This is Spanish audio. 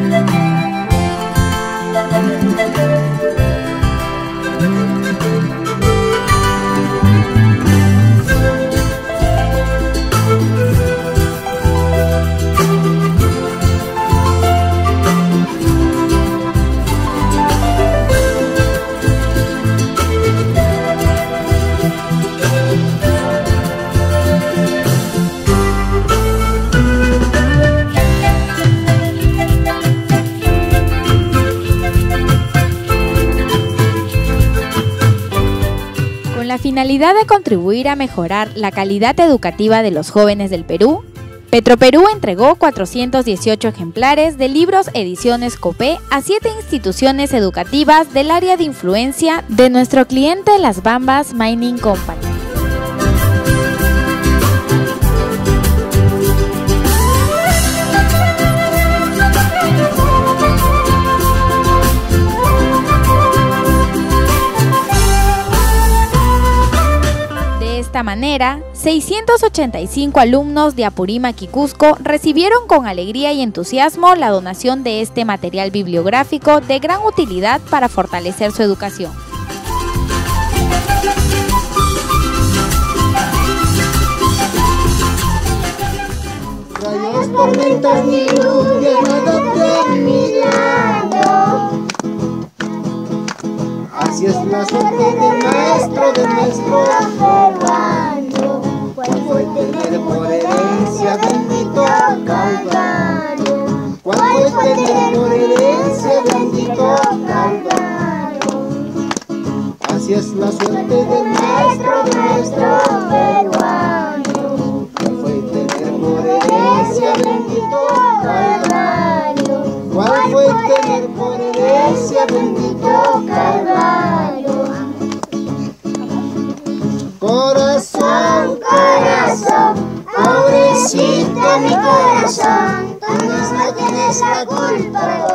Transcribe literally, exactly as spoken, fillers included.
Con la finalidad de contribuir a mejorar la calidad educativa de los jóvenes del Perú, Petroperú entregó cuatrocientos dieciocho ejemplares de libros ediciones Copé a siete instituciones educativas del área de influencia de nuestro cliente Las Bambas Mining Company. De esta manera, seiscientos ochenta y cinco alumnos de Apurímac y Cusco recibieron con alegría y entusiasmo la donación de este material bibliográfico de gran utilidad para fortalecer su educación. Rayos, tormentas ni lluvia, nada de milagro. Así es la suerte del maestro, del maestro peruano. ¿Cuál fue tener por herencia bendito Calvario? ¿Cuál fue tener por herencia bendito Calvario? Así es la suerte del maestro, del maestro peruano. ¿Cuál fue tener por herencia bendito Calvario? ¿Cuál fue tener por herencia bendito Calvario? Corazón, corazón, pobrecito mi corazón, tú mismo tienes la culpa.